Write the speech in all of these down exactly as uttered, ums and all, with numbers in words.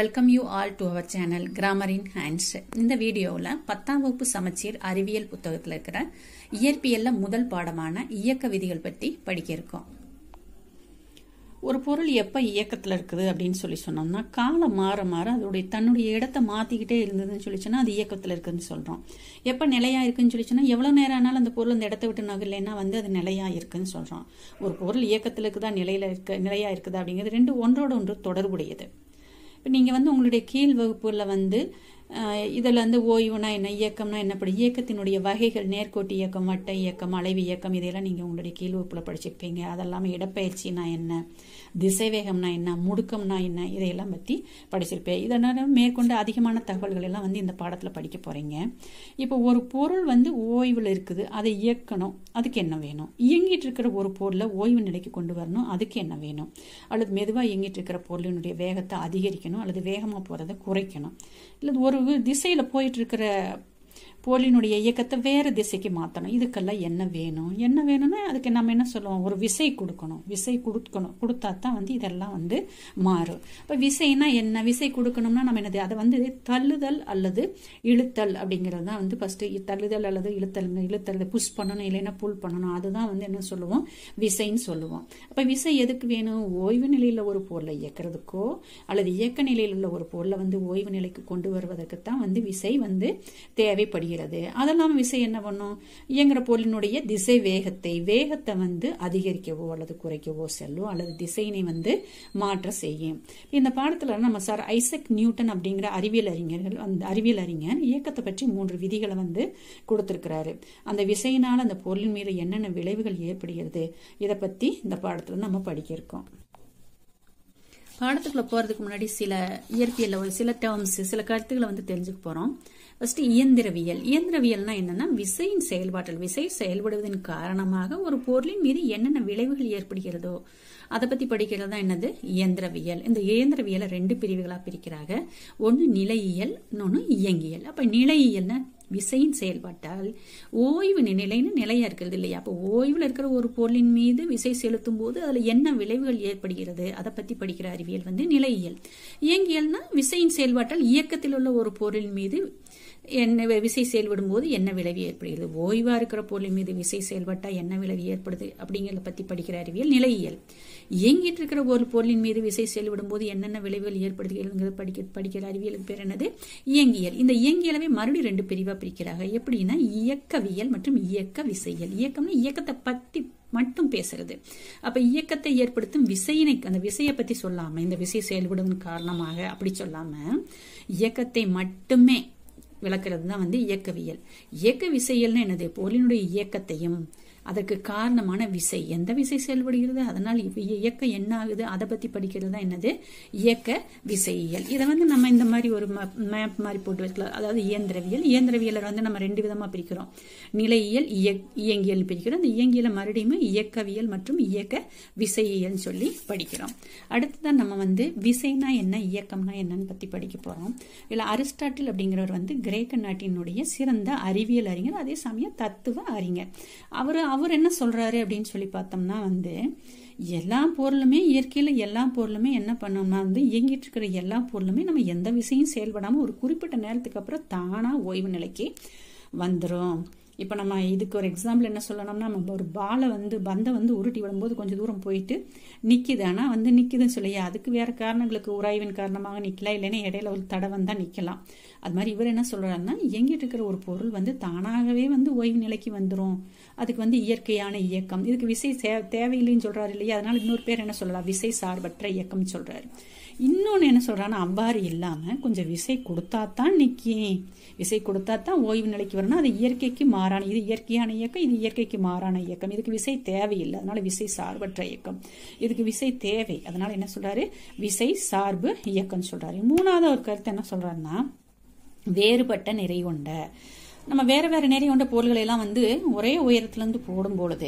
Welcome you all to our channel Grammar in Hands. இந்த வீடியோவில் பத்தாம் வகுப்பு சமச்சீர் அறிவியல் புத்தகத்தில் இருக்கிற இயற்பியல்ல முதல் பாடமான இயக்க விதிகள் பற்றி படிக்க இருக்கோம். ஒரு பொருள் எப்ப இயக்கத்துல இருக்குது அப்படின்னு சொல்லி சொன்னோம்னா காலம் மாற மாற அதோடைய தன்னுடைய இடத்தை மாத்திக்கிட்டே இருந்ததுன்னு சொல்லிச்சுன்னா அது இயக்கத்துல இருக்குன்னு சொல்றோம். எப்ப நிலையா இருக்குன்னு சொல்லிச்சுன்னா எவ்வளவு நேரம் ஆனாலும் அந்த பொருள் அந்த இடத்தை விட்டு நகரலைன்னா வந்து அது நிலையா இருக்குன்னு சொல்றோம். ஒரு பொருள் இயக்கத்துல இருக்குதா நிலையில இருக்க நிலையா இருக்குதா அப்படிங்கிறது ரெண்டு ஒன்றோட ஒன்று தொடர்புடையது. இப்போ நீங்கள் வந்து உங்களுடைய கீழ் வகுப்புல வந்து இதில் வந்து ஓய்வுனா என்ன, இயக்கம்னா என்னப்படி, இயக்கத்தினுடைய வகைகள், நேர்கோட்டு இயக்கம், வட்ட இயக்கம், அலைவு இயக்கம், இதையெல்லாம் நீங்கள் உங்களுடைய கீழ் வகுப்புல படிச்சிருப்பீங்க. அதெல்லாமே இடப்பெயர்ச்சினா என்ன, திசைவேகம்னா என்ன, முடுக்கம்னா என்ன, இதையெல்லாம் பற்றி படிச்சிருப்பேன். இதனால மேற்கொண்டு அதிகமான தகவல்கள் எல்லாம் வந்து இந்த பாடத்தில் படிக்க போறீங்க. இப்போ ஒரு பொருள் வந்து ஓய்வில் இருக்குது, அதை இயக்கணும், அதுக்கு என்ன வேணும்? இயங்கிட்டு இருக்கிற ஒரு பொருளை ஓய்வு நிலைக்கு கொண்டு வரணும், அதுக்கு என்ன வேணும்? அல்லது மெதுவாக இயங்கிட்டு இருக்கிற பொருளினுடைய வேகத்தை அதிகரிக்கணும் அல்லது வேகமாக போகிறத குறைக்கணும், இல்லை ஒரு திசையில போயிட்டு இருக்கிற பொருளினுடைய இயக்கத்தை வேற திசைக்கு மாற்றணும், இதுக்கெல்லாம் என்ன வேணும்? என்ன வேணும்னா அதுக்கு நம்ம என்ன சொல்லுவோம், ஒரு விசை கொடுக்கணும். விசை கொடுக்கணும், கொடுத்தா தான் வந்து இதெல்லாம் வந்து மாறும். இப்போ விசைனா என்ன? விசை கொடுக்கணும்னா நம்ம என்னது, அதை வந்து தள்ளுதல் அல்லது இழுத்தல் அப்படிங்கிறது தான் வந்து ஃபர்ஸ்ட். தள்ளுதல் அல்லது இழுத்தல், இழுத்தல் புஷ் பண்ணணும் இல்லைன்னா புல் பண்ணணும், அதுதான் வந்து என்ன சொல்லுவோம், விசைன்னு சொல்லுவோம். அப்போ விசை எதுக்கு வேணும்? ஓய்வு நிலையில் ஒரு பொருளை இயக்கிறதுக்கோ அல்லது இயக்க நிலையில் உள்ள ஒரு பொருளை வந்து ஓய்வு நிலைக்கு கொண்டு வருவதற்கு தான் வந்து விசை வந்து தேவைப்படுகிறது. அதெல்லாம் விசை என்ன பண்ணும், இயங்குற பொருளினுடைய திசை வேகத்தை வேகத்தை வந்து அதிகரிக்கவோ அல்லது குறைக்கவோ செல்லும் அல்லது திசையினை வந்து மாற்ற செய்யும். இந்த பாடத்துல நம்ம சார் ஐசக் நியூட்டன் அப்படிங்கிற அறிவியல் அறிஞர்கள், அந்த அறிவியல் அறிஞர் இயக்கத்தை பற்றி மூன்று விதிகளை வந்து கொடுத்திருக்கிறாரு. அந்த விசையினால் அந்த பொருளின் மீது என்னென்ன விளைவுகள் ஏற்படுகிறது, இதை பத்தி இந்த பாடத்துல நம்ம படிக்க இருக்கோம். பாடத்துக்குள்ள போறதுக்கு முன்னாடி சில இயற்பியல்ல ஒரு சில டேர்ம்ஸ், சில கருத்துக்களை வந்து தெரிஞ்சுக்க போறோம். ஃபர்ஸ்ட் இயந்திரவியல். இயந்திரவியல்னா என்னன்னா விசையின் செயல்பாட்டல், விசை செயல்படுவதன் காரணமாக ஒரு பொருளின் மீது என்னென்ன விளைவுகள் ஏற்படுகிறதோ அதை பத்தி படிக்கிறது தான் என்னது, இயந்திரவியல். இந்த இயந்திரவியலை ரெண்டு பிரிவுகளா பிரிக்கிறாங்க. ஒன்னு நிலையியல், இன்னொன்னு இயங்கியல். அப்ப நிலையியல்னா விசையின் செயல்பாட்டால் ஓய்வு நிலைன்னு நிலையா இருக்கிறது இல்லையா, அப்போ ஓய்வுல இருக்கிற ஒரு பொருளின் மீது விசை செலுத்தும் போது அதுல என்ன விளைவுகள் ஏற்படுகிறது அதை பத்தி படிக்கிற அறிவியல் வந்து நிலையியல். இயங்கியல்னா விசையின் செயல்பாட்டால் இயக்கத்தில் உள்ள ஒரு பொருளின் மீது என்ன விசை செயல்படும் போது என்ன விளைவு ஏற்படுகிறது, ஓய்வா இருக்கிற பொருளின் மீது விசை செயல்பட்டா என்ன விளைவு ஏற்படுது அப்படிங்கிறத பத்தி படிக்கிற அறிவியல் நிலையியல். இயங்கிட்டு இருக்கிற ஒரு பொருளின் மீது விசை செயல்படும் போது என்னென்ன விளைவுகள் ஏற்படுகிறது படிக்க படிக்கிற அறிவியலுக்கு பேர் என்னது, இயங்கியல். இந்த இயங்கியலவே மறுபடியும் ரெண்டு பிரிவா பிரிக்கிறாங்க. எப்படின்னா இயக்கவியல் மற்றும் இயக்க விசையியல். இயக்கம்னா இயக்கத்தை பத்தி மட்டும் பேசுறது. அப்ப இயக்கத்தை ஏற்படுத்தும் விசையினை, அந்த விசையை பத்தி சொல்லாம, இந்த விசை செயல்படுவதன் காரணமாக அப்படி சொல்லாம இயக்கத்தை மட்டுமே விளக்குறது தான் வந்து இயக்கவியல். இயக்க விசையல்னா என்னது, பொருளினுடைய இயக்கத்தையும் அதற்கு காரணமான விசை, எந்த விசை செயல்படுகிறது, அதனால் இயக்க என்ன ஆகுது அதை பத்தி படிக்கிறது தான் என்னது, இயக்க விசையியல். இதை வந்து நம்ம இந்த மாதிரி ஒரு மேப் மாதிரி போட்டு வைக்கலாம். அதாவது இயந்திரவியல். இயந்திரவியலை வந்து நம்ம ரெண்டு விதமா பிரிக்கிறோம், நிலையியல், இயங்கியல் பிரிக்கிறோம். இந்த இயங்கியலை மறுபடியும் இயக்கவியல் மற்றும் இயக்க விசையியல் சொல்லி படிக்கிறோம். அடுத்துதான் நம்ம வந்து விசைனா என்ன, இயக்கம்னா என்னன்னு பத்தி படிக்க போறோம். இல்ல அரிஸ்டாட்டில் அப்படிங்கிறவர் வந்து கிரேக்க நாட்டினுடைய சிறந்த அறிவியல் அறிஞர், அதே சமயம் தத்துவ அறிஞர். அவரு அவர் என்ன சொல்றாரு அப்படின்னு சொல்லி பார்த்தோம்னா வந்து எல்லா பொருளுமே இயற்கையில எல்லா பொருளுமே என்ன பண்ணோம்னா வந்து இயங்கிட்டு இருக்கிற எல்லா பொருளுமே நம்ம எந்த விசையும் செயல்படாம ஒரு குறிப்பிட்ட நேரத்துக்கு அப்புறம் தானா ஓய்வு நிலைக்கு வந்துரும். இப்ப நம்ம இதுக்கு ஒரு எக்ஸாம்பிள் என்ன சொல்லணும்னா, நம்ம ஒரு பாலை வந்து பந்தை வந்து உருட்டி விடும்போது கொஞ்சம் தூரம் போயிட்டு நிக்குது, ஆனா வந்து நிக்குதுன்னு சொல்லியா அதுக்கு வேற காரணங்களுக்கு உராய்வின் காரணமாக நிக்கலாம், இல்லைன்னா இடையில ஒரு தடை வந்தா நிக்கலாம். அது மாதிரி இவர் என்ன சொல்றாருன்னா இயங்கிட்டு இருக்கிற ஒரு பொருள் வந்து தானாகவே வந்து ஓய்வு நிலைக்கு வந்துரும், அதுக்கு வந்து இயற்கையான இயக்கம், இதுக்கு விசை தேவையில்லைன்னு சொல்றாரு இல்லையா, அதனால இன்னொரு பேர் என்ன சொல்லலாம், விசை சார்பற்ற இயக்கம் சொல்றாரு. இன்னொன்னு என்ன சொல்றான்னா அவ்வாறு இல்லாம கொஞ்சம் விசை கொடுத்தாத்தான் நிக்கேன், விசை கொடுத்தாத்தான் ஓய்வு நிலைக்கு வரணும், அது இயற்கைக்கு மாறான, இது இயற்கையான இயக்கம், இது இயற்கைக்கு மாறான இயக்கம், இதுக்கு விசை தேவையில்லை, அதனால விசை சார்பற்ற இயக்கம். இதுக்கு விசை தேவை, அதனால என்ன சொல்றாரு, விசை சார்பு இயக்கம் சொல்றாரு. மூணாவது ஒரு கருத்து என்ன சொல்றாருன்னா வேறுபட்ட நிறை கொண்ட, நம்ம வேற வேற நிறை கொண்ட பொருள்களை எல்லாம் வந்து ஒரே உயரத்துல இருந்து போடும் பொழுது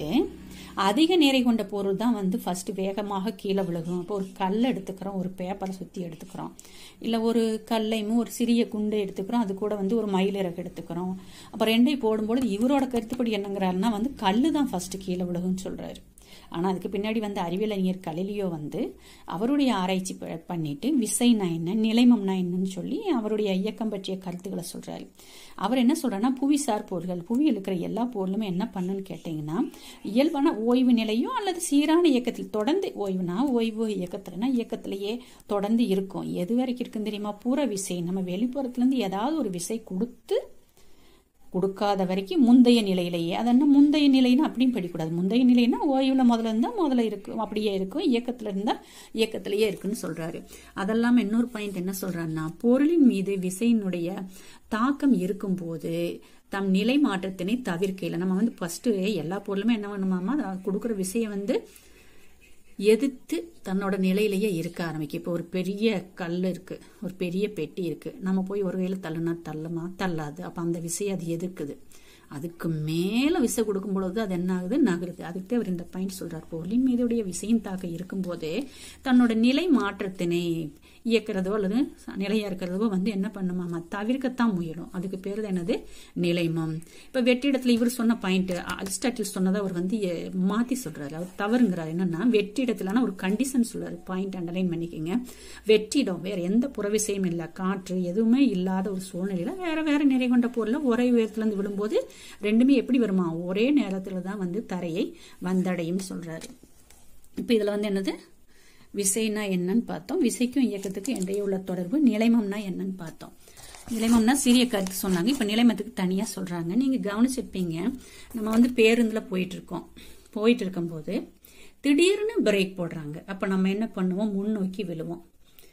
அதிக நிறை கொண்ட பொருள் தான் வந்து ஃபர்ஸ்ட் வேகமாக கீழே விழுகும். இப்போ ஒரு கல் எடுத்துக்கிறோம், ஒரு பேப்பரை சுத்தி எடுத்துக்கிறோம், இல்ல ஒரு கல்லையும் ஒரு சிறிய குண்டை எடுத்துக்கிறோம், அது கூட வந்து ஒரு மயிலிறகு எடுத்துக்கிறோம். அப்ப ரெண்டையும் போடும்போது இவரோட கருத்துப்படி என்னங்கிறாருன்னா வந்து கல்லு தான் ஃபர்ஸ்ட் கீழே விழுகும்னு சொல்றாரு. ஆனா அதுக்கு பின்னாடி வந்து அறிவியல் அறிஞர் கலிலியோ வந்து அவருடைய ஆராய்ச்சி பண்ணிட்டு விசைனா என்ன நிலைமம்னா என்னன்னு சொல்லி அவருடைய இயக்கம் பற்றிய கருத்துக்களை சொல்றாரு. அவர் என்ன சொல்றாருன்னா புவிசார் பொருள்கள், புவியில் இருக்கிற எல்லா பொருளுமே என்ன பண்ணுன்னு கேட்டீங்கன்னா இயல்பான ஓய்வு நிலையோ அல்லது சீரான இயக்கத்தில் தொடர்ந்து, ஓய்வுனா ஓய்வு, இயக்கத்துலனா இயக்கத்திலேயே தொடர்ந்து இருக்கும். எது வரைக்கும் இருக்குன்னு தெரியுமா? புற விசை, நம்ம வெளிப்புறத்துல இருந்து ஏதாவது ஒரு விசை கொடுத்து கொடுக்காத வரைக்கும் முந்தைய நிலையிலேயே. அது என்ன முந்தைய நிலைன்னு அப்படியும் படிக்கூடாது. முந்தைய நிலைன்னா ஓய்வுல முதல்ல இருந்தா முதல்ல இருக்கும், அப்படியே இருக்கும். இயக்கத்துல இருந்தா இயக்கத்திலேயே இருக்குன்னு சொல்றாரு. அதெல்லாம் இன்னொரு பாயிண்ட் என்ன சொல்றாருன்னா, பொருளின் மீது விசையினுடைய தாக்கம் இருக்கும் போது தம் நிலை மாற்றத்தினை தவிர்க்கல. நம்ம வந்து ஃபர்ஸ்ட் எல்லா பொருளுமே என்ன பண்ணுமாமா, கொடுக்குற விசையை வந்து எதிர்த்து தன்னோட நிலையிலேயே இருக்க ஆரம்பிக்கும். இப்போ ஒரு பெரிய கல் இருக்கு, ஒரு பெரிய பெட்டி இருக்கு, நம்ம போய் ஒரு வேளை தள்ளுனா தள்ளுமா? தள்ளாது. அப்ப அந்த விசையை அது எதிர்க்குது. அதுக்கு மேல விசை கொடுக்கும் பொழுது அது என்ன ஆகுது? நகருது. அதுக்கு அவர் இந்த பாயிண்ட் சொல்றார். பொருளின் மீதுடைய விசையின் தாக்கம் இருக்கும் போதே தன்னோட நிலை மாற்றத்தினை இயக்கிறதோ அல்லது நிலையா இருக்கிறதோ வந்து என்ன பண்ணுமாமா, தவிர்க்கத்தான் முயலும். அதுக்கு பேரு என்னது? நிலைமம். இப்ப வெற்றிடத்துல இவர் சொன்ன பாயிண்ட் அரிஸ்டாட்டில் சொன்னதை அவர் வந்து மாத்தி சொல்றாரு, அவர் தவறுங்கிறாரு. என்னன்னா வெற்றிடத்துல ஒரு கண்டிஷன் சொல்றாரு, பாயிண்ட் அண்டர்லைன் பண்ணிக்கோங்க. வெற்றிடம் வேற எந்த புறவிசையும் இல்ல, காற்று எதுவுமே இல்லாத ஒரு சூழ்நிலையில வேற வேற நிறை கொண்ட பொருள் ஒரே உயரத்துல இருந்து விழும்போது ரெண்டுமே எப்படி வருமா? ஒரே நேரத்துலதான் வந்து தரையை வந்தடையும் சொல்றாரு. இப்ப இதுல வந்து என்னது விசைனா என்னன்னு பார்த்தோம். விசைக்கும் இயக்கத்துக்கும் இடையே உள்ள தொடர்பு. நிலைமம்னா என்னன்னு பார்த்தோம். நிலைமம்னா சிறிய கருத்து சொன்னாங்க. இப்ப நிலைமத்துக்கு தனியா சொல்றாங்க. நீங்க கவனிச்சிருப்பீங்க, நம்ம வந்து பேருந்துல போயிட்டு இருக்கோம். போயிட்டு இருக்கும் போது திடீர்னு பிரேக் போடுறாங்க. அப்ப நம்ம என்ன பண்ணுவோம்? முன்னோக்கி விழுவோம்.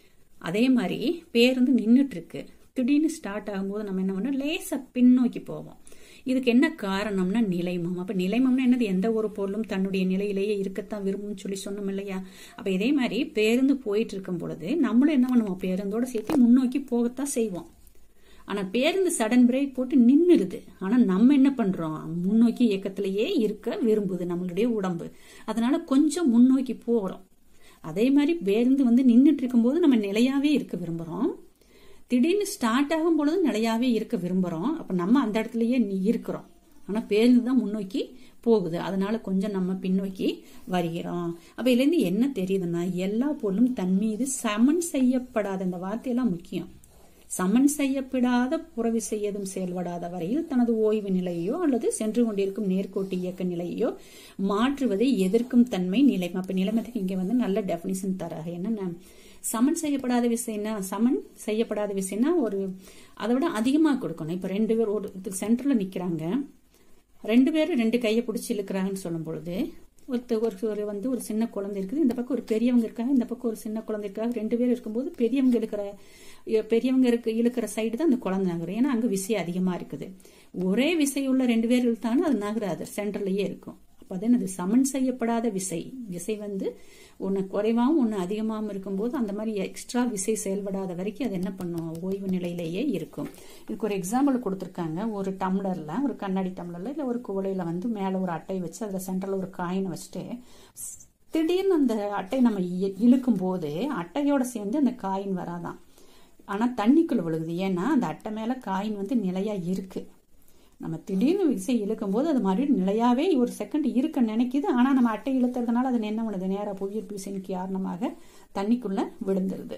அதே மாதிரி பேருந்து நின்றுட்டு இருக்கு, திடீர்னு ஸ்டார்ட் ஆகும்போது நம்ம என்ன பண்ணோம்? லேசா பின்னோக்கி போவோம். இதுக்கு என்ன காரணம்னா நிலைமம். அப்ப நிலைமம்னா என்னது? எந்த ஒரு பொருளும் தன்னுடைய நிலையிலேயே இருக்கத்தான் விரும்பும்னு சொல்லி சொன்னோம் இல்லையா? அப்ப இதே மாதிரி பேருந்து போயிட்டு இருக்கும் பொழுது நம்மளும் என்ன பண்ணுவோம்? பேருந்தோட சேர்த்து முன்னோக்கி போகத்தான் செய்வோம். ஆனா பேருந்து சடன் பிரேக் போட்டு நின்னுடுது. ஆனா நம்ம என்ன பண்றோம்? முன்னோக்கி இயக்கத்திலேயே இருக்க விரும்புது நம்மளுடைய உடம்பு. அதனால கொஞ்சம் முன்னோக்கி போறோம். அதே மாதிரி பேருந்து வந்து நின்றுட்டு இருக்கும் போது நம்ம நிலையாவே இருக்க விரும்புறோம். திடீர்னு ஸ்டார்ட் ஆகும் பொழுது நிலையாவே இருக்க விரும்புறோம். அப்ப நம்ம அந்த இடத்துலயே இருக்கிறோம். ஆனா பேருந்து தான் முன்னோக்கி போகுது. அதனால கொஞ்சம் நம்ம பின்னோக்கி வருகிறோம். அப்ப இதுல இருந்து என்ன தெரியுதுன்னா, எல்லா பொருளும் தன் மீது சமன் செய்யப்படாத, இந்த வார்த்தையெல்லாம் முக்கியம், சமன் செய்யப்படாத புறவிசை எதுவும் செயல்படாத வரையில் தனது ஓய்வு நிலையோ அல்லது சென்று கொண்டிருக்கும் நேர்கோட்டு இயக்க நிலையோ மாற்றுவதை எதிர்க்கும் தன்மை நிலைமை. அப்ப நிலைமத்துக்கு இங்க வந்து நல்ல டெபினிஷன் தராங்க. என்னன்னா, சமன் செய்யப்படாத விஷயம்னா, சமன் செய்யப்படாத விஷயம்னா ஒரு அதை விட அதிகமா கொடுக்கணும். இப்ப ரெண்டு பேர் ஒரு சென்டர்ல நிக்கிறாங்க, ரெண்டு பேரும் ரெண்டு கையை பிடிச்சி இழுக்கிறாங்கன்னு சொல்லும் பொழுது ஒருத்தர் ஒரு வந்து ஒரு சின்ன குழந்தை இருக்குது, இந்த பக்கம் ஒரு பெரியவங்க இருக்காங்க, இந்த பக்கம் ஒரு சின்ன குழந்தை இருக்காங்க. ரெண்டு பேரும் இருக்கும்போது பெரியவங்க இழுக்கிற பெரியவங்க இருக்கு இழுக்கிற சைடு தான் அந்த குழந்தை நகரும். ஏன்னா அங்க விசை அதிகமா இருக்குது. ஒரே விசை உள்ள ரெண்டு பேர் இழுத்தாங்கன்னா அது நகராது, சென்டர்லயே இருக்கும். அப்ப அது என்னது? சமன் செய்யப்படாத விசை. விசை வந்து ஒன்னு குறைவாகவும் ஒன்னு அதிகமாகவும் இருக்கும்போது அந்த மாதிரி எக்ஸ்ட்ரா விசை செயல்படாத வரைக்கும் அது என்ன பண்ணும்? ஓய்வு நிலையிலேயே இருக்கும். இதுக்கு ஒரு எக்ஸாம்பிள் கொடுத்துருக்காங்க. ஒரு டம்ளர்ல, ஒரு கண்ணாடி டம்ளர்ல இல்ல ஒரு குவளையில வந்து மேல ஒரு அட்டை வச்சு அதுல சென்டர்ல ஒரு காயினை வச்சுட்டு திடீர்னு அந்த அட்டை நம்ம இழுக்கும் போது அட்டையோட சேர்ந்து அந்த காயின் வராதான். ஆனா தண்ணிக்குள்ள விழுகுது. ஏன்னா அந்த அட்டை மேல காயின் வந்து நிலையா இருக்கு. நம்ம திடீர்னு விசை இழுக்கும் போது அது மறுபடியும் நிலையாவே ஒரு செகண்ட் இருக்க நினைக்குது. ஆனா நம்ம அட்டை இழுத்துறதுனால அது என்ன பண்ணுது? நேரா புவியீர்ப்பு விசையின் காரணமாக தண்ணிக்குள்ள விழுந்துருது.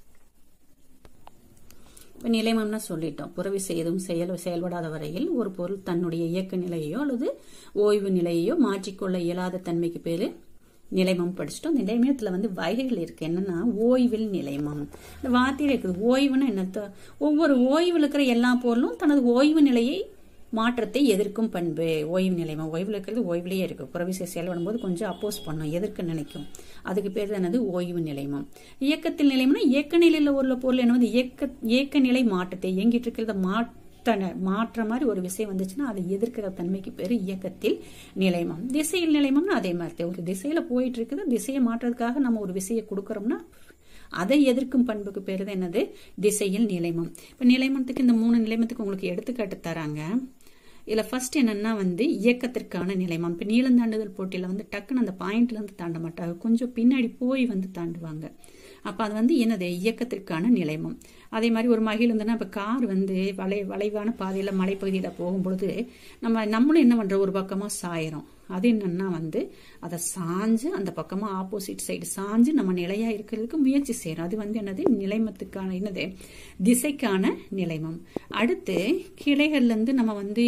இப்ப நிலைமம்னா சொல்லிட்டோம். புறவிசை எதுவும் செயல் செயல்படாத வரையில் ஒரு பொருள் தன்னுடைய இயக்க நிலையோ அல்லது ஓய்வு நிலையோ மாற்றிக்கொள்ள இயலாத தன்மைக்கு பேரு நிலைமம் படிச்சுட்டோம். இந்த நிலைமத்துல வந்து வகைகள் இருக்கு. என்னன்னா ஓய்வில் நிலைமம். இந்த வார்த்தையில இருக்குது. ஓய்வுன்னா என்ன? ஒவ்வொரு ஓய்வில் இருக்கிற எல்லா பொருளும் தனது ஓய்வு நிலையை மாற்றத்தை எதிர்க்கும் பண்பு ஓய்வு நிலைமம். ஓய்வில் இருக்கிறது ஓய்வுலயே இருக்கு. புறவிசை செயல்படும் போது கொஞ்சம் அப்போஸ் பண்ணும், எதிர்க்க நினைக்கும். அதுக்கு பேர் என்னது? ஓய்வு நிலைமம். இயக்கத்தில் நிலைமம்னா இயக்க நிலையில உள்ள பொருள் என்ன வந்து இயக்க இயக்க நிலை மாற்றத்தை இயங்கிட்டு இருக்கிறத மாற்ற மாற்ற மாதிரி ஒரு விஷயம் வந்துச்சுன்னா அதை எதிர்க்கிற தன்மைக்கு பேரு இயக்கத்தில் நிலைமம். திசையில் நிலைமம்னா அதே மாதிரி ஒரு திசையில போயிட்டு இருக்குது, திசையை மாற்றதுக்காக நம்ம ஒரு விஷயம் கொடுக்கறோம்னா அதை எதிர்க்கும் பண்புக்கு பேரு தான் என்னது? திசையில் நிலைமம். இப்ப நிலைமத்துக்கு இந்த மூணு நிலைமத்துக்கு உங்களுக்கு எடுத்துக்காட்டு தராங்க. இதுல ஃபர்ஸ்ட் என்னன்னா வந்து இயக்கத்திற்கான நிலைமம். இப்ப நீளம் தாண்டுதல் போட்டியில வந்து டக்குன்னு அந்த பாயிண்ட்ல இருந்து தாண்ட மாட்டாங்க, கொஞ்சம் பின்னாடி போய் வந்து தாண்டுவாங்க. அப்ப அது வந்து என்னது இயக்கத்திற்கான நிலைமம். அதே மாதிரி ஒரு மகிழுந்துன்னா இப்ப கார் வந்து வளை வளைவான பாதையில மலைப்பகுதியில போகும்பொழுது நம்ம நம்மளும் என்ன பண்றோம், ஒரு பக்கமா சாயிரும். அது என்னன்னா வந்து அதை சாஞ்சு அந்த பக்கமா ஆப்போசிட் சைடு சாஞ்சு நம்ம நிலையா இருக்கிறதுக்கு முயற்சி செய்யறோம். அது வந்து என்னது நிலைமத்துக்கான என்னது திசைக்கான நிலைமம். அடுத்து கிளைகள்ல இருந்து நம்ம வந்து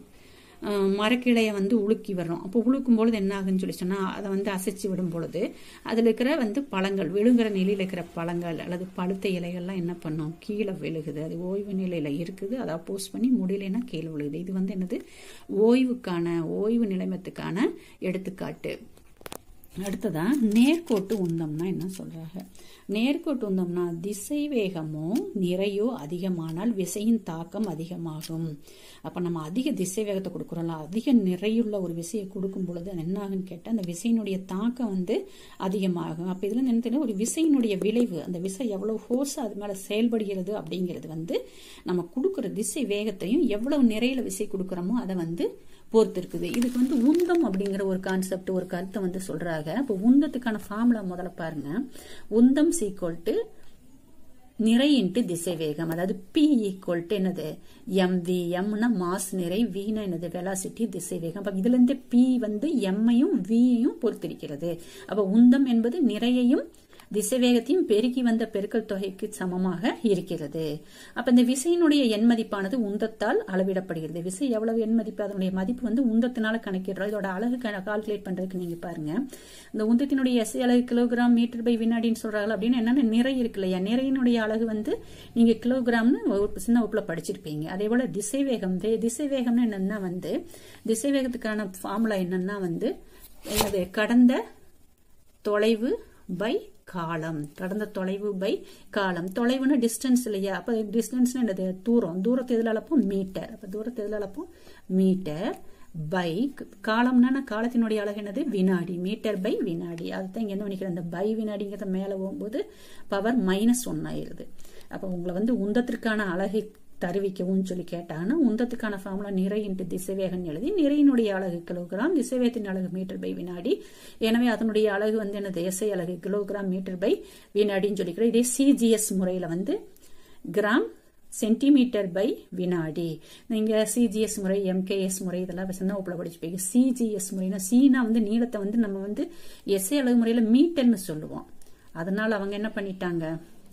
மரக்கிளைய வந்து உலுக்கி வர்றோம். அப்போ உழுக்கும் பொழுது என்ன ஆகுன்னு சொல்லி சொன்னா அதை வந்து அசைச்சு விடும் பொழுது அதுல இருக்கிற வந்து பழங்கள் விழுங்குற நிலையில இருக்கிற பழங்கள் அல்லது பழுத்த இலைகள்லாம் என்ன பண்ணும், கீழே விழுகுது. அது ஓய்வு நிலையில இருக்குது, அதை அப்போஸ் பண்ணி முடியலைன்னா கீழே விழுகுது. இது வந்து என்னது ஓய்வுக்கான ஓய்வு நிலைமத்துக்கான எடுத்துக்காட்டு. அடுத்ததா நேர்கோட்டு உந்தம்னா என்ன சொல்றாங்க. நேர்கோட்டு உந்தம்னா திசை வேகமோ நிறையோ அதிகமானால் விசையின் தாக்கம் அதிகமாகும். அப்ப நம்ம அதிக திசை வேகத்தை கொடுக்குறோம்ல, அதிக நிறையுள்ள ஒரு விசையை கொடுக்கும் பொழுது அது என்ன ஆகுன்னு கேட்டா அந்த விசையினுடைய தாக்கம் வந்து அதிகமாகும். அப்ப இதுல என்ன தெரியும், ஒரு விசையினுடைய விளைவு, அந்த விசை எவ்வளவு ஃபோர்ஸ் அது மேல செயல்படுகிறது அப்படிங்கிறது வந்து நம்ம கொடுக்குற திசை வேகத்தையும் எவ்வளவு நிறையில விசை கொடுக்குறோமோ அதை வந்து பொறுத்து இருக்குது. இதுக்கு வந்து உந்தம் அப்படிங்கிற ஒரு கான்செப்ட் ஒரு கருத்தை வந்து சொல்றாங்க. இப்போ உந்தத்துக்கான ஃபார்முலா முதல்ல பாருங்க. உந்தம் சீக்வல் டு நிறை இன்ட்டு திசை வேகம். அதாவது பி ஈக்குவல் டு என்னது எம்வி. எம்னா மாஸ் நிறை, வீனா என்னது வெலாசிட்டி திசை வேகம். அப்ப இதுல இருந்து பி வந்து எம்மையும் வியையும் பொறுத்திருக்கிறது. அப்ப உந்தம் என்பது நிறையையும் திசை வேகத்தையும் பெருக்கி வந்த பெருக்கல் தொகைக்கு சமமாக இருக்கிறது. அப்ப இந்த விசையினுடைய எண் மதிப்பானது உந்தத்தால் அளவிடப்படுகிறது. விசை எவ்வளவு எண் மதிப்பு, அதனுடைய மதிப்பு வந்து உந்தத்தினால கணக்கிடுறோம். இதோட அழகு கால்குலேட் பண்றதுக்கு நீங்க பாருங்க, இந்த உந்தத்தினுடைய எஸ்ஐ அலகு கிலோகிராம் மீட்டர் பை வினாடின்னு சொல்றாங்க. அப்படின்னு என்னன்னா நிறை இருக்கு இல்லையா, நிறையினுடைய அலகு வந்து நீங்க கிலோகிராம்னு சின்ன வகுப்புல படிச்சிருப்பீங்க. அதே போல திசை வேகம், திசை வேகம்னு என்னன்னா வந்து திசை வேகத்துக்கான ஃபார்முலா என்னன்னா வந்து என்னது கடந்த தொலைவு பை காலம். கடந்த தொலைவு பை காலம். தொலைவுன்னு டிஸ்டன்ஸ் இல்லையா, அப்ப டிஸ்டன்ஸ் என்னது தூரம். தூரத்தை எதுல அளப்போம், மீட்டர். அப்ப தூரத்தை எதுல அளப்போம், மீட்டர் பை காலம்னா காலத்தினுடைய அழகு என்னது வினாடி. மீட்டர் பை வினாடி. அதுதான் இங்க என்ன பண்ணிக்கிறேன், அந்த பை வினாடிங்கிறத மேல போகும்போது பவர் மைனஸ் ஒன் ஆயிருது. அப்ப உங்களை வந்து உந்தத்திற்கான அழகை தருவிக்கவும் சொல்லி கேட்டாங்கன்னா உந்தத்துக்கான ஃபார்முலா நிறை இன்ட்டு திசைவேகம் எழுதி, நிறையினுடைய அலகு கிலோகிராம், திசைவேகத்தின் அலகு மீட்டர் பை வினாடி. எனவே அதனுடைய அலகு வந்து என்னது எஸ்ஐ அலகு கிலோகிராம் மீட்டர் பை வினாடின்னு சொல்லிக்கிறோம். இதே சிஜிஎஸ் முறையில வந்து கிராம் சென்டிமீட்டர் பை வினாடி. நீங்க சிஜிஎஸ் முறை, எம்கேஎஸ் முறை இதெல்லாம் சின்ன வகுப்புல படிச்சுப்பீங்க. சிஜிஎஸ் முறைனா சீனா வந்து நீளத்தை வந்து நம்ம வந்து எஸ்ஐ அலகு முறையில மீட்டர்னு சொல்லுவோம். அதனால அவங்க என்ன பண்ணிட்டாங்க,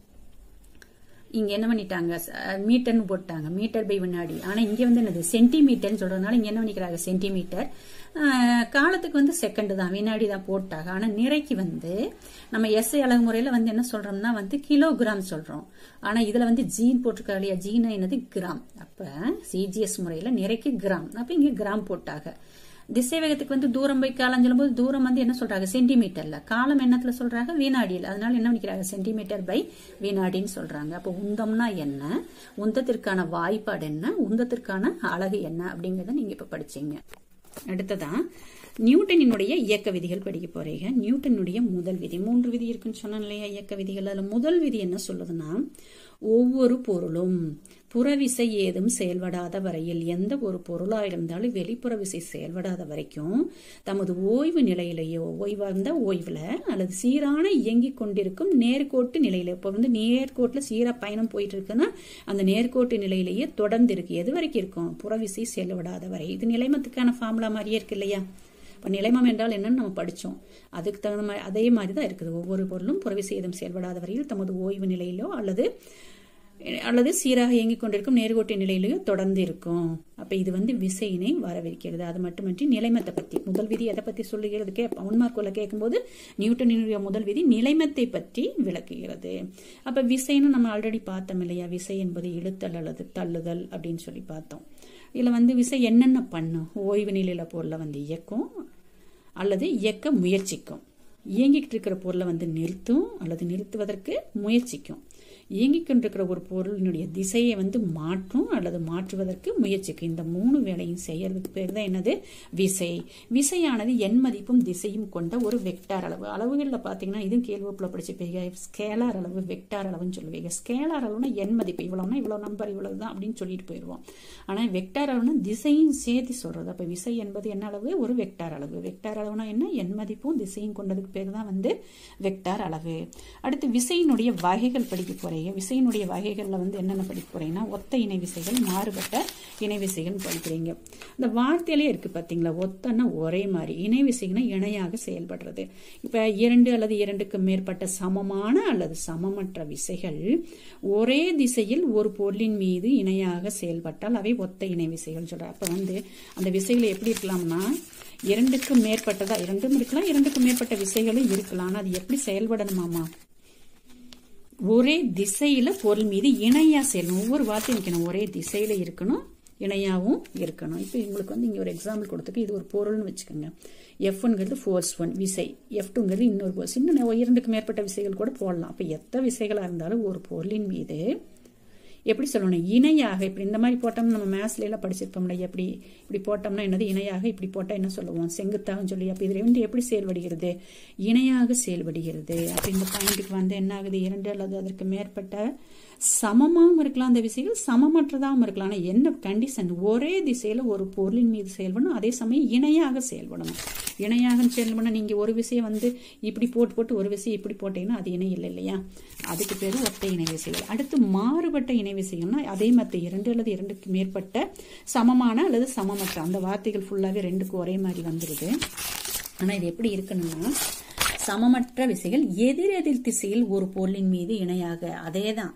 இங்க என்ன பண்ணிட்டாங்க மீட்டர்னு போட்டாங்க, மீட்டர் பை வினாடி. ஆனா இங்க வந்து என்னது சென்டிமீட்டர்னு சொல்றதுனால இங்க என்ன பண்ணிக்கிறாங்க சென்டிமீட்டர். காலத்துக்கு வந்து செகண்ட் தான், வினாடி தான் போட்டாங்க. ஆனா நிறைக்கு வந்து நம்ம எஸ்ஐ அலகு முறையில வந்து என்ன சொல்றோம்னா வந்து கிலோகிராம் சொல்றோம். ஆனா இதுல வந்து ஜீன் போட்டிருக்கா இல்லையா, ஜீனா என்னது கிராம். அப்ப சிஜிஎஸ் முறையில நிறைக்கு கிராம், அப்ப இங்க கிராம் போட்டாங்க. திசை வேகத்துக்கு வந்து தூரம் பை காலம் சொல்லும் போது தூரம் வந்து என்ன சொல்றாங்க சென்டிமீட்டர்ல, காலம் என்னத்துல சொல்றாங்க வினாடியில். அதனால என்ன பண்ணிக்கிறாங்க சென்டிமீட்டர் பை வினாடின்னு சொல்றாங்க. அப்ப உந்தம்னா என்ன, உந்தத்திற்கான வாய்ப்பாடு என்ன, உந்தத்திற்கான அலகு என்ன அப்படிங்கறத நீங்க இப்ப படிச்சீங்க. அடுத்ததா நியூட்டனினுடைய இயக்க விதிகள் படிக்க போறீங்க. நியூட்டனுடைய முதல் விதி, மூன்று விதி இருக்குன்னு சொன்ன இல்லையா இயக்க விதிகள். அதுல முதல் விதி என்ன சொல்லுதுன்னா, ஒவ்வொரு பொருளும் புறவிசை ஏதும் செயல்படாத வரையில், எந்த ஒரு பொருளா இருந்தாலும் வெளிப்புற விசை செயல்படாத வரைக்கும் தமது ஓய்வு நிலையிலேயோ, ஓய்வா இருந்தா ஓய்வுல அல்லது சீரான இயங்கி கொண்டிருக்கும் நேர்கோட்டு நிலையில, இப்ப வந்து நேர்கோட்டுல சீரா பயணம் போயிட்டு இருக்குன்னா அந்த நேர்கோட்டு நிலையிலேயே தொடர்ந்து இருக்கு. எது வரைக்கும் இருக்கும், புறவிசை செயல்படாத வரை. இது நிலைமத்துக்கான ஃபார்முலா மாதிரியே இருக்கு இல்லையா. இப்ப நிலைமம் என்றால் என்னன்னு நம்ம படிச்சோம், அதுக்கு தகுந்த மாதிரி அதே மாதிரிதான் இருக்குது. ஒவ்வொரு பொருளும் புறவிசை ஏதும் செயல்படாத வரையில் தமது ஓய்வு நிலையிலோ அல்லது அல்லது சீராக இயங்கிக் கொண்டிருக்கும் நேர்கோட்டு நிலையிலேயோ தொடர்ந்து இருக்கும். அப்ப இது வந்து விசையினை வரவிருக்கிறது. அது மட்டுமின்றி நிலைமத்தை பத்தி முதல் விதி எதை பத்தி சொல்லுகிறது, கேட்போம் ஒன்மார்க்குள்ள கேட்கும் போது நியூட்டனுடைய முதல் விதி நிலைமத்தை பற்றி விளக்குகிறது. அப்ப விசைன்னு நம்ம ஆல்ரெடி பார்த்தோம் இல்லையா, விசை என்பது இழுத்தல் அல்லது தள்ளுதல் அப்படின்னு சொல்லி பார்த்தோம். இதுல வந்து விசை என்னென்ன பண்ணும், ஓய்வு நிலையில பொருளை வந்து இயக்கும் அல்லது இயக்க முயற்சிக்கும், இயங்கிட்டு இருக்கிற பொருளை வந்து நிறுத்தும் அல்லது நிறுத்துவதற்கு முயற்சிக்கும். இயங்கிக் கொண்டிருக்கிற ஒரு பொருளினுடைய திசையை வந்து மாற்றும் அல்லது மாற்றுவதற்கு முயற்சிக்கும். இந்த மூணு வேலையும் செய்யறதுக்கு பேர் தான் என்னது? விசை. விசையானது எண் மதிப்பும் திசையும் கொண்ட ஒரு வெக்டார் அளவு. அளவுகளில் பார்த்தீங்கன்னா இதுவும் கேள்விப்புல படிச்சுப்பீங்க. ஸ்கேலார் அளவு, வெக்டார் அளவுன்னு சொல்லுவீங்க. ஸ்கேலார் அளவுனா எண் மதிப்பு இவ்வளவுனா இவ்வளவு நம்பர் இவ்வளவுதான் அப்படின்னு சொல்லிட்டு போயிடுவோம். ஆனா வெக்டார் அளவுனா திசையும் சேர்த்து சொல்றது. அப்ப விசை என்பது என்ன அளவு? ஒரு வெக்டார் அளவு. வெக்டார் அளவுனா என்ன? எண் மதிப்பும் திசையும் கொண்டதுக்கு பேர் தான் வந்து வெக்டார் அளவு. அடுத்து விசையினுடைய வகைகள் படிக்க போறீங்க. விசையினுடைய வகைகள்ல வந்து என்னென்ன படிக்க போறீங்கன்னா ஒத்த இணை விசைகள், மாறுபட்ட இணை விசைகள் படிக்கிறீங்க. இந்த வார்த்தையிலே இருக்கு பாத்தீங்களா? ஒத்தன்னா ஒரே மாதிரி, இணை விசைனா இணையாக செயல்படுறது. இப்ப இரண்டு அல்லது இரண்டுக்கு மேற்பட்ட சமமான அல்லது சமமற்ற விசைகள் ஒரே திசையில் ஒரு பொருளின் மீது இணையாக செயல்பட்டால் அவை ஒத்த இணை விசைகள் சொல்ற. அப்ப வந்து அந்த விசைகள் எப்படி இருக்கலாம்னா இரண்டுக்கும் மேற்பட்டதா, இரண்டும் இருக்கலாம், இரண்டுக்கும் மேற்பட்ட விசைகளும் இருக்கலாம். அது எப்படி செயல்படணுமாமா? ஒரே திசையில பொருள் மீது இணையா செயல்படும். ஒவ்வொரு வார்த்தையும் இருக்கணும், ஒரே திசையில இருக்கணும், இணையாவும் இருக்கணும். இப்ப உங்களுக்கு வந்து இங்க ஒரு எக்ஸாம்பிள் கொடுத்துருக்கு. இது ஒரு பொருள்னு வச்சுக்கோங்க. எஃப் ஒன்ங்கிறது ஃபோர்ஸ் ஒன் விசை, எஃப் டூங்கிறது இன்னொரு ஃபோர்ஸ். இன்னும் இரண்டுக்கு மேற்பட்ட விசைகள் கூட போடலாம். அப்ப எத்த விசைகளா இருந்தாலும் ஒரு பொருளின் மீது எப்படி சொல்லணும்? இணையாக. இப்படி இந்த மாதிரி போட்டோம்னா நம்ம மேத்ஸ்ல எல்லாம் படிச்சிருப்போம்ல, எப்படி இப்படி போட்டோம்னா என்னது? இணையாக. இப்படி போட்டா என்ன சொல்லுவோம்? செங்குத்தாக சொல்லி. அப்ப இதுல வந்து எப்படி செயல்படுகிறது? இணையாக செயல்படுகிறது. அப்ப இந்த பாயிண்ட்டுக்கு வந்து என்ன ஆகுது? இரண்டு அல்லது அதற்கு மேற்பட்ட சமமாகவும் இருக்கலாம் அந்த விசைகள், சமமற்றதாகவும் இருக்கலாம். ஆனா என்ன கண்டிஷன்? ஒரே திசையில ஒரு பொருளின் மீது செயல்படணும், அதே சமயம் இணையாக செயல்படணும். இணையாக செயல்படணும். நீங்க ஒரு விசையை வந்து இப்படி போட்டு போட்டு ஒரு விசையை இப்படி போட்டீங்கன்னா அது இணை இல்லை இல்லையா? அதுக்கு பேரு ஒத்த இணை விசைகள். அடுத்து மாறுபட்ட இணை விசைகள்னா அதே மாதிரி இரண்டு அல்லது இரண்டுக்கு மேற்பட்ட சமமான அல்லது சமமற்ற, அந்த வார்த்தைகள் ஃபுல்லாவே ரெண்டுக்கும் ஒரே மாதிரி வந்துருது. ஆனா இது எப்படி இருக்கணும்னா சமமற்ற விசைகள் எதிரெதிர் திசையில் ஒரு பொருளின் மீது இணையாக, அதேதான்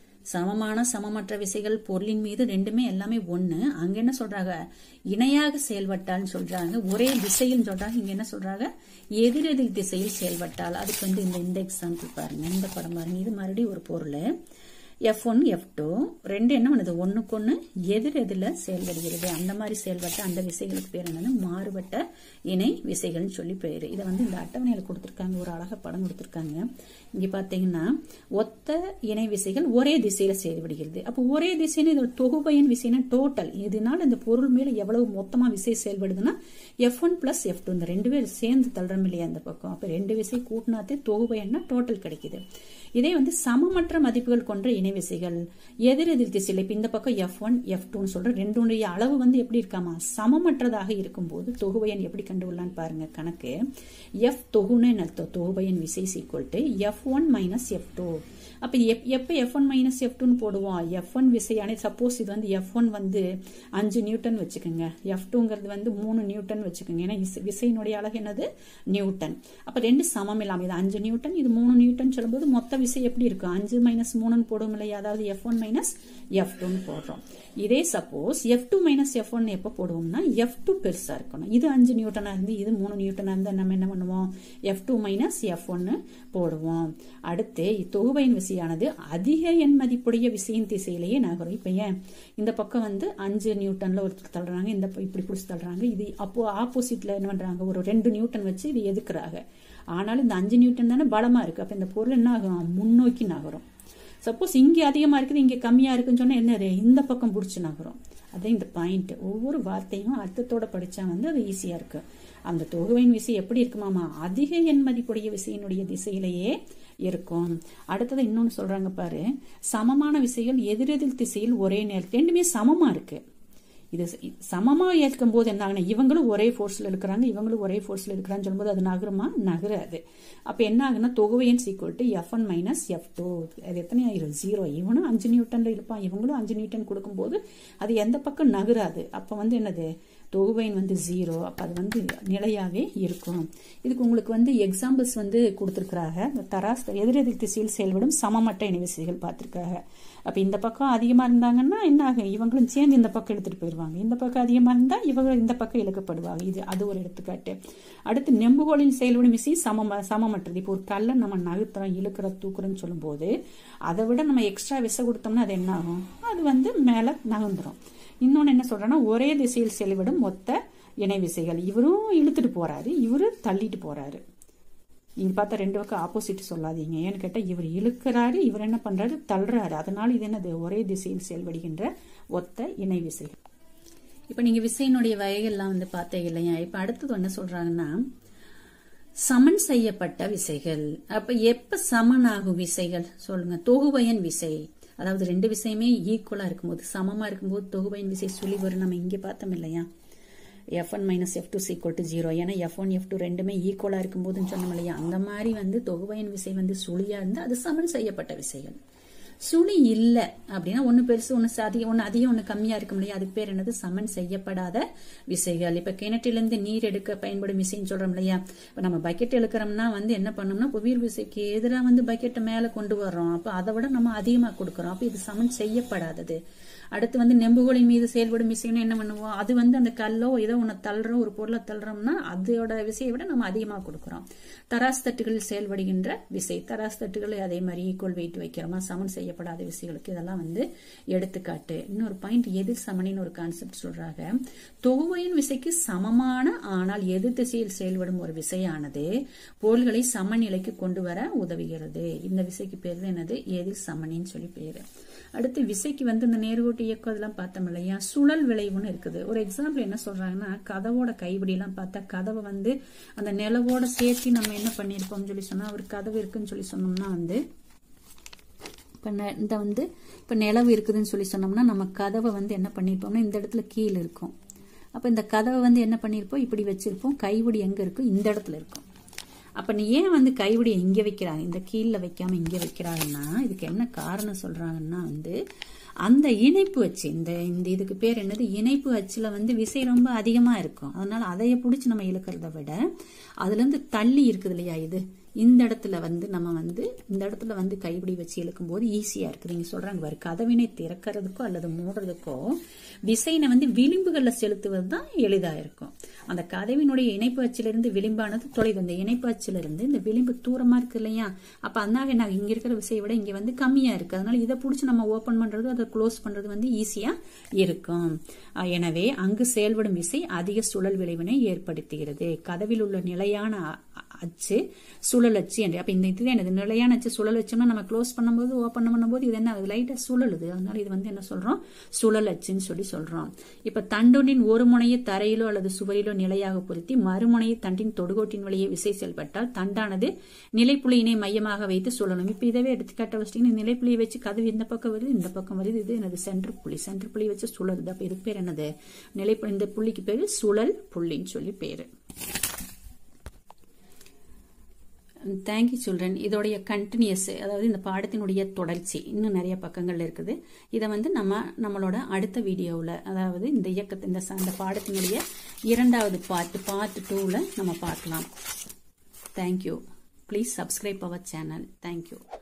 சமமான சமமற்ற விசைகள் பொருளின் மீது ரெண்டுமே எல்லாமே ஒண்ணு. அங்க என்ன சொல்றாங்க? இணையாக செயல்பட்டால்னு சொல்றாங்க. ஒரே திசையில் சொல்றாங்க. இங்க என்ன சொல்றாங்க? எதிரெதிர் திசையில் செயல்பட்டால். அதுக்கு வந்து இந்த இந்த எக்ஸாம்பிள் பாருங்க, இந்த படம் பாருங்க. இது மறுபடியும் ஒரு பொருள் எஃப் ஒன் எஃப் டூ ரெண்டு என்ன பண்ணுது? ஒண்ணுக்கு ஒண்ணு எதிர் எதிரில செயல்படுகிறது. அந்த மாதிரி செயல்பட்ட அந்த விசைகளுக்கு பேர் என்னன்னா மாறுபட்ட இணை விசைகள்னு சொல்லி பேரு. இதை வந்து இந்த அட்டவணையில கொடுத்திருக்காங்க, ஒரு அழகா படம் கொடுத்திருக்காங்க. இங்க பாத்தீங்கன்னா ஒத்த இணை விசைகள் ஒரே திசையில செயல்படுகிறது. அப்போ ஒரே திசைன்னு இது தொகுபயன் விசைனா டோட்டல். இதனால இந்த பொருள் மேல எவ்வளவு மொத்தமா விசை செயல்படுதுன்னா F one plus F two இந்த ரெண்டு பேர் சேர்ந்து தள்ளுறோம் இல்லையா அந்த பக்கம். அப்ப ரெண்டு விசை கூட்டினாத்தே தொகுபயன்னா டோட்டல் கிடைக்குது. இதே வந்து சமமற்ற மதிப்புகள் கொண்ட இணை விசைகள் எதிரெதிர் திசையில, இப்ப இந்த பக்கம் எஃப் ஒன் எஃப் டூன்னு சொல்ற ரெண்டுடைய அளவு வந்து எப்படி இருக்காமா? சமமற்றதாக இருக்கும்போது தொகுபயன் எப்படி கண்டுகொள்ளலான்னு பாருங்க. கணக்கு எஃப் தொகுன்னு அர்த்தம். தொகுபயன் விசை equal to F one minus F two. அப்ப எப்ப எஃப் ஒன் மைனஸ் எஃப் டூன்னு போடுவோம்? எஃப் ஒன் விசையானே சப்போஸ் இது வந்து எஃப் ஒன் வந்து அஞ்சு நியூட்டன் வச்சுக்கோங்க, எஃப் டூங்கிறது வந்து மூணு நியூட்டன் வச்சுக்கோங்க. ஏன்னா விசையினுடைய அழகு என்னது? நியூட்டன். அப்ப ரெண்டு சமம் இல்லாம இது அஞ்சு நியூட்டன் இது மூணு நியூட்டன் சொல்லும்போது மொத்த விசை எப்படி இருக்கும்? அஞ்சு மைனஸ் மூணுன்னு போடும் இல்லையா? அதாவது எஃப் ஒன் மைனஸ் எஃப் டூன்னு போடுறோம். இதே suppose F two minus F one எப்ப போடுவோம்னா எஃப் டூ பெருசா இருக்கணும். இது அஞ்சு நியூட்டனா இருந்து இது மூணு நியூட்டனா இருந்தா நம்ம என்ன பண்ணுவோம்? எஃப் டூ மைனஸ் எஃப் ஒன்னு போடுவோம். அடுத்து தொகுபயன் விசையானது அதிக எண் மதிப்புடைய விசையின் திசையிலேயே நகரும். இப்ப ஏன் இந்த பக்கம் வந்து அஞ்சு நியூட்டன்ல ஒருத்தர் தள்ளுறாங்க, இந்த இப்படி புடிச்சு தள்ளுறாங்க. இது அப்போ ஆப்போசிட்ல என்ன பண்றாங்க? ஒரு ரெண்டு நியூட்டன் வச்சு இது எதுக்குறாங்க. ஆனாலும் இந்த அஞ்சு நியூட்டன் தானே பலமா இருக்கு. அப்ப இந்த பொருள் என்ன ஆகும்? முன்னோக்கி நகரும். சப்போஸ் இங்க அதிகமா இருக்குது இங்க கம்மியா இருக்குன்னு சொன்னா என்ன? இந்த பக்கம் புடிச்சு நகரும். அதான் இந்த பாயிண்ட். ஒவ்வொரு வார்த்தையும் அர்த்தத்தோட படிச்சா வந்து அது ஈஸியா இருக்கு. அந்த தொகுபயன் விசை எப்படி இருக்குமாமா? அதிக எண் மதிப்புடைய விசையினுடைய திசையிலேயே இருக்கும். அடுத்தது இன்னொன்னு சொல்றாங்க பாரு, சமமான விசைகள் எதிரெதிர் திசையில் ஒரே நேரத்தில் ரெண்டுமே சமமா இருக்கு. இது சமமா ஏற்கும் போது என்ன ஆகுனா இவங்களும் ஒரே போர்ஸ்ல இருக்கிறாங்க, இவங்களும் ஒரே போர்ஸ்ல இருக்கிறான்னு சொல்லும்போது அது நகருமா? நகராது. அப்ப என்ன ஆகுனா தொகுபயன் equal to F one minus F two. அது எத்தனை ஆயிரும்? ஜீரோ. இவனும் அஞ்சு நியூட்டன்ல இருப்பான், இவங்களும் அஞ்சு நியூட்டன் கொடுக்கும் போது அது எந்த பக்கம் நகராது. அப்ப வந்து என்னது? தொகுபயன் வந்து ஜீரோ. அப்ப அது வந்து நிலையாவே இருக்கும். இதுக்கு உங்களுக்கு வந்து எக்ஸாம்பிள்ஸ் வந்து கொடுத்திருக்கிறாங்க. தராஸ் எதிரெதிர் திசையில் செயல்படும் சமமற்ற இணை விசைகள் பார்த்திருக்காங்க. அப்ப இந்த பக்கம் அதிகமா இருந்தாங்கன்னா என்ன ஆகும்? இவங்களும் சேர்ந்து இந்த பக்கம் எடுத்துட்டு போயிருவாங்க. இந்த பக்கம் அதிகமா இருந்தா இவங்க இந்த பக்கம் இழுக்கப்படுவாங்க. இது அது ஒரு எடுத்துக்காட்டு. அடுத்து நெம்புகோலின் செயல்படும் விசை சம சமமற்றது. இப்போ ஒரு கல்லை நம்ம நகர்த்துறோம், இழுக்கிற தூக்குறோம்னு சொல்லும் போது அதை விட நம்ம எக்ஸ்ட்ரா விசை கொடுத்தோம்னா அது என்ன ஆகும்? அது வந்து மேல நகர்ந்துரும். இன்னொன்னு என்ன சொல்றேன்னா ஒரே திசையில் செயல்படும் மொத்த இணை விசைகள். இவரும் இழுத்துட்டு போறாரு, இவரு தள்ளிட்டு போறாரு. நீங்க பார்த்தா ரெண்டு பக்கம் ஆப்போசிட் சொல்லாதீங்க. ஏன்னு கேட்டா இவர் இழுக்கிறாரு, இவர் என்ன பண்றாரு, தள்ளுறாரு. அதனால இது என்னது, ஒரே திசையில் செயல்படுகின்ற ஒத்த இணை விசை. இப்ப நீங்க விசையினுடைய வகைகள்லாம் வந்து பார்த்தே இல்லையா. இப்ப அடுத்தது என்ன சொல்றாங்கன்னா, சமன் செய்யப்பட்ட விசைகள். அப்ப எப்ப சமனாகும் விசைகள் சொல்லுங்க. தொகுபயன் விசை, அதாவது ரெண்டு விசையுமே ஈக்குவலா இருக்கும்போது, சமமா இருக்கும்போது தொகுபயன் விசை சுழி வரும். நம்ம இங்க பார்த்தோம் இல்லையா, F one minus F two equal to zero. ஏன்னா எஃப் ஒன் எஃப் டூ ரெண்டுமே ஈக்குவலா இருக்கும்போதுன்னு சொன்னோம் இல்லையா. அந்த மாதிரி வந்து தொகுபயன் விசை வந்து சுழியா இருந்தா அது சமன் செய்யப்பட்ட விசைகள். சுழி இல்ல அப்படின்னா ஒன்னு பெருசு ஒன்னு அதிகம் ஒன்னு அதிகம் ஒன்னு கம்மியா இருக்க முடியாது. அதுக்கு பேர் என்னது, சமன் செய்யப்படாத விசைகள். இப்ப கிணற்றிலிருந்து நீர் எடுக்க பயன்படும் விசைன்னு சொல்றோம் இல்லையா. இப்ப நம்ம பக்கெட் எடுக்கிறோம்னா வந்து என்ன பண்ணோம்னா, புவியீர்ப்பு விசைக்கு எதிராக வந்து பக்கெட்டை மேல கொண்டு வர்றோம். அப்ப அதை விட நம்ம அதிகமா கொடுக்கறோம். அப்ப இது சமன் செய்யப்படாதது. அடுத்து வந்து நெம்புகோலின் மீது செயல்படும் விசைன்னு என்ன பண்ணுவோம், அது வந்து அந்த கல்லோ ஏதோ ஒன்னு தள்ளுறோம், ஒரு பொருளை தள்ளுறோம்னா அதோட விசையை விட நம்ம அதிகமா கொடுக்கறோம். தராசு தட்டுகளில் செயல்படுகின்ற விசை. தராசு தட்டுகள் அதே மாதிரி ஈக்குவல் வெயிட் வைக்கிறோமா, சமன் செய்யப்படாத விசைகளுக்கு. இதெல்லாம் வந்து எடுத்துக்காட்டு. இன்னொரு பாயிண்ட், எதிர் சமனின்னு ஒரு கான்செப்ட் சொல்றாங்க. தொகுபயன் விசைக்கு சமமான ஆனால் எதிர் திசையில் செயல்படும் ஒரு விசையானது பொருள்களை சமநிலைக்கு கொண்டு வர உதவுகிறது. இந்த விசைக்கு பேரு என்னது, எதிர் சமனின்னு சொல்லி பேரு. அடுத்து விசைக்கு வந்து இந்த நேர்கோட்டு இயக்கம் அதெல்லாம் பார்த்தோம் இல்லையா, சுழல் விளைவுன்னு இருக்குது. ஒரு எக்ஸாம்பிள் என்ன சொல்றாங்கன்னா, கதவோட கைப்பிடி எல்லாம் பார்த்தா கதவை வந்து அந்த நிலவோட சேர்த்து நம்ம என்ன பண்ணிருப்போம் சொல்லி சொன்னா, ஒரு கதவு இருக்குன்னு சொல்லி சொன்னோம்னா வந்து இப்ப இந்த வந்து இப்ப நிலவு இருக்குதுன்னு சொல்லி சொன்னோம்னா, நம்ம கதவை வந்து என்ன பண்ணிருப்போம்னா இந்த இடத்துல கீழே இருக்கும். அப்ப இந்த கதவை வந்து என்ன பண்ணிருப்போம், இப்படி வச்சிருப்போம். கைப்பிடி எங்க இருக்கும், இந்த இடத்துல இருக்கும். அப்ப நீ ஏன் வந்து கைவிடியை இங்க வைக்கிறாங்க, இந்த கீழ வைக்காம இங்க வைக்கிறாங்கன்னா, இதுக்கு என்ன காரணம் சொல்றாங்கன்னா வந்து அந்த இணைப்பு அச்சு, இந்த இந்த இதுக்கு பேர் என்னது, இணைப்பு அச்சுல வந்து விசை ரொம்ப அதிகமா இருக்கும். அதனால அதைய பிடிச்சி நம்ம இழுக்கிறத விட அதுல இருந்து தள்ளி இருக்குது இல்லையா, இது இந்த இடத்துல வந்து நம்ம வந்து இந்த இடத்துல வந்து கைப்பிடி வச்சு இழுக்கும் போது ஈஸியா இருக்குது. நீங்க சொல்றாங்க பாரு, கதவினை திறக்கிறதுக்கோ அல்லது மூடுறதுக்கோ விசைனை வந்து விளிம்புகள்ல செலுத்துவது தான் எளிதா இருக்கும். அந்த கதவினுடைய இணைப்பு அச்சிலிருந்து விளிம்பானது தொலைவு. அந்த இணைப்பு அச்சிலிருந்து இந்த விளிம்பு தூரமா இருக்கு இல்லையா, அப்ப அதனால நான் இங்க இருக்கிற விசையை விட இங்க வந்து கம்மியா இருக்கு. அதனால இதை பிடிச்சி நம்ம ஓபன் பண்றது அதை க்ளோஸ் பண்றது வந்து ஈஸியா இருக்கும். எனவே அங்கு செயல்படும் விசை அதிக சுழல் விளைவினை ஏற்படுத்துகிறது. கதவில் உள்ள நிலையான அச்சு சுழல் அச்சு என்று. அப்ப இந்த இது என்னது, நிலையான அச்சு சுழல் அச்சுன்னா நம்ம க்ளோஸ் பண்ணும்போது ஓபன் பண்ணும்போது இது என்ன லைட்டா சுழலுது. அதனால இது வந்து என்ன சொல்றோம், சுழல் அச்சுன்னு சொல்லி சொல்றோம். இப்ப தண்டொன்றின் ஒரு முனையை தரையிலோ அல்லது சுவரிலோ நிலையாக பொருத்தி மறுமுனையை தண்டின் தொடுகோட்டின் வழியே விசை செயல்பட்டால் தண்டானது நிலைப்புள்ளியினை மையமாக வைத்து சுழலும். இப்ப இதவே எடுத்துக்காட்ட வச்சிட்டீங்கன்னா, நிலைப்புள்ளியை வச்சு கதவு இந்த பக்கம் வருது, இந்த பக்கம் வருது, இது என்னது சென்டர் புள்ளி. சென்டர் புள்ளி வச்சு சுழலுது. அப்ப இதுக்கு பேர் என்னது, நிலைப்புள்ளி. இந்த புள்ளிக்கு பேரு சுழல் புள்ளின்னு சொல்லி பேரு. Thank you children. இதோடைய கண்டினியூஸ், அதாவது இந்த பாடத்தினுடைய தொடர்ச்சி இன்னும் நிறைய பக்கங்கள் இருக்குது. இதை வந்து நம்ம நம்மளோட அடுத்த வீடியோவில், அதாவது இந்த இயக்கத்தை இந்த இந்த பாடத்தினுடைய இரண்டாவது பார்ட் பார்ட் டூவில் நம்ம பார்க்கலாம். Thank you. Please subscribe our channel. Thank you.